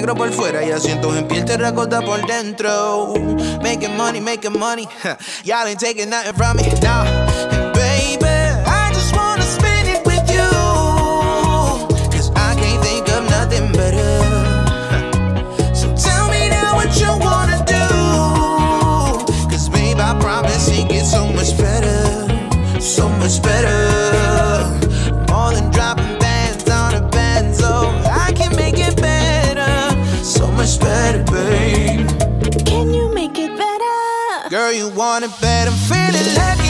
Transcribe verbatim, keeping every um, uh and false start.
negro por fuera y asientos en piel terracota por dentro. Making money, making money. Y'all ain't taking nothing from me, no. And baby, I just wanna spend it with you, cause I can't think of nothing better. So tell me now what you wanna do, cause babe, I promise it gets so much better, so much better. More than dropping bands on a band, so I can make it better, so much better, babe. Can you make it better? Girl, you want it better, feeling like